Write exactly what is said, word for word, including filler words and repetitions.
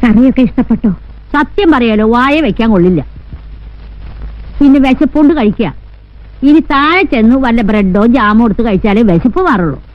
കറിയൊക്കെ ഇഷ്ടപ്പെട്ടോ? സത്യം പറയാലോ, വായ വെക്കാൻ കൊള്ളില്ല. പിന്നെ വിശപ്പുണ്ട് കഴിക്കുക. ഇനി താഴെ ചെന്ന് വല്ല ബ്രെഡോ ജാമോ എടുത്ത് കഴിച്ചാലേ വിശപ്പ് മാറുള്ളൂ.